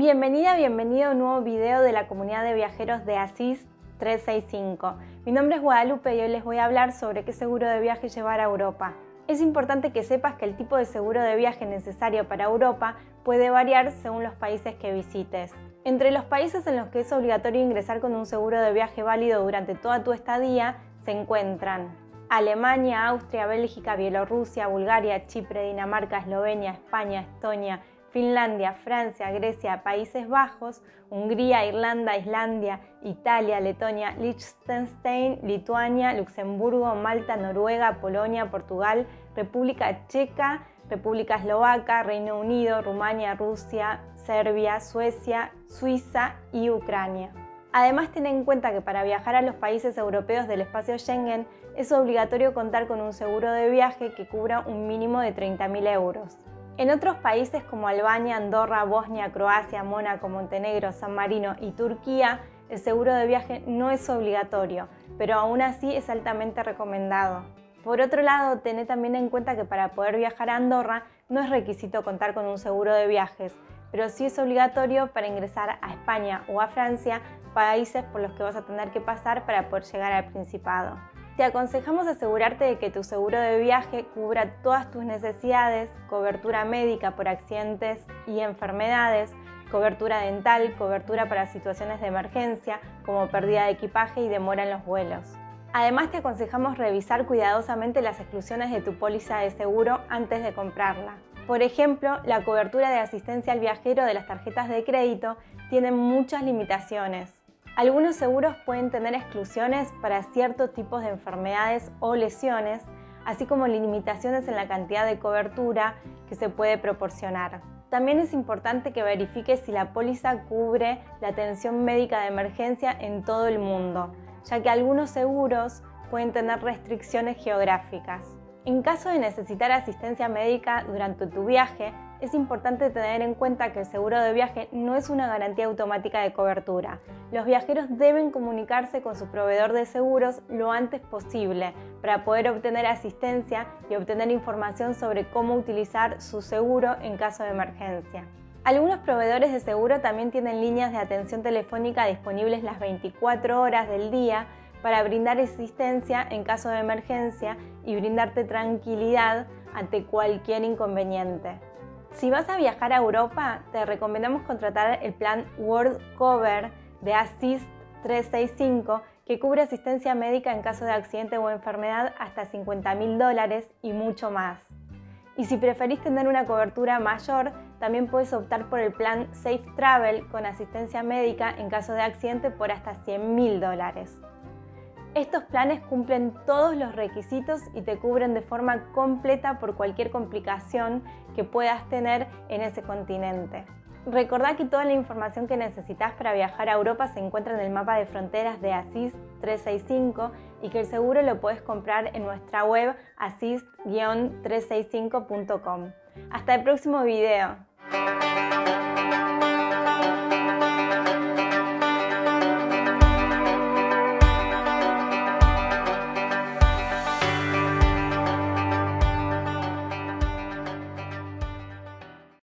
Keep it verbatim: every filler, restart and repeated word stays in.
Bienvenida, bienvenido a un nuevo video de la comunidad de viajeros de Assist trescientos sesenta y cinco. Mi nombre es Guadalupe y hoy les voy a hablar sobre qué seguro de viaje llevar a Europa. Es importante que sepas que el tipo de seguro de viaje necesario para Europa puede variar según los países que visites. Entre los países en los que es obligatorio ingresar con un seguro de viaje válido durante toda tu estadía se encuentran Alemania, Austria, Bélgica, Bielorrusia, Bulgaria, Chipre, Dinamarca, Eslovenia, España, Estonia, Finlandia, Francia, Grecia, Países Bajos, Hungría, Irlanda, Islandia, Italia, Letonia, Liechtenstein, Lituania, Luxemburgo, Malta, Noruega, Polonia, Portugal, República Checa, República Eslovaca, Reino Unido, Rumania, Rusia, Serbia, Suecia, Suiza y Ucrania. Además, ten en cuenta que para viajar a los países europeos del espacio Schengen es obligatorio contar con un seguro de viaje que cubra un mínimo de treinta mil euros. En otros países como Albania, Andorra, Bosnia, Croacia, Mónaco, Montenegro, San Marino y Turquía, el seguro de viaje no es obligatorio, pero aún así es altamente recomendado. Por otro lado, tené también en cuenta que para poder viajar a Andorra no es requisito contar con un seguro de viajes, pero sí es obligatorio para ingresar a España o a Francia, países por los que vas a tener que pasar para poder llegar al Principado. Te aconsejamos asegurarte de que tu seguro de viaje cubra todas tus necesidades, cobertura médica por accidentes y enfermedades, cobertura dental, cobertura para situaciones de emergencia, como pérdida de equipaje y demora en los vuelos. Además, te aconsejamos revisar cuidadosamente las exclusiones de tu póliza de seguro antes de comprarla. Por ejemplo, la cobertura de asistencia al viajero de las tarjetas de crédito tiene muchas limitaciones. Algunos seguros pueden tener exclusiones para ciertos tipos de enfermedades o lesiones, así como limitaciones en la cantidad de cobertura que se puede proporcionar. También es importante que verifiques si la póliza cubre la atención médica de emergencia en todo el mundo, ya que algunos seguros pueden tener restricciones geográficas. En caso de necesitar asistencia médica durante tu viaje, es importante tener en cuenta que el seguro de viaje no es una garantía automática de cobertura. Los viajeros deben comunicarse con su proveedor de seguros lo antes posible para poder obtener asistencia y obtener información sobre cómo utilizar su seguro en caso de emergencia. Algunos proveedores de seguro también tienen líneas de atención telefónica disponibles las veinticuatro horas del día para brindar asistencia en caso de emergencia y brindarte tranquilidad ante cualquier inconveniente. Si vas a viajar a Europa, te recomendamos contratar el plan World Cover de Assist trescientos sesenta y cinco, que cubre asistencia médica en caso de accidente o enfermedad hasta cincuenta mil dólares y mucho más. Y si preferís tener una cobertura mayor, también puedes optar por el plan Safe Travel con asistencia médica en caso de accidente por hasta cien mil dólares. Estos planes cumplen todos los requisitos y te cubren de forma completa por cualquier complicación que puedas tener en ese continente. Recordá que toda la información que necesitas para viajar a Europa se encuentra en el mapa de fronteras de Assist trescientos sesenta y cinco y que el seguro lo puedes comprar en nuestra web assist guion trescientos sesenta y cinco punto com. Hasta el próximo video.